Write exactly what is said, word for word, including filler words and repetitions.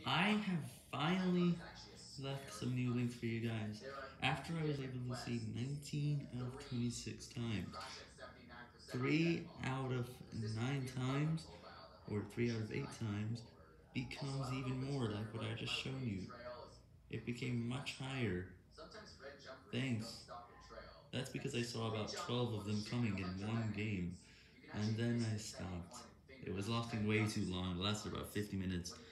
I have finally left some new links for you guys. After I was able to see nineteen out of twenty-six times, three out of nine times, or three out of eight times, becomes even more like what I just shown you. It became much higher. Thanks. That's because I saw about twelve of them coming in one game, and then I stopped. It was lasting way too long, it lasted about fifty minutes,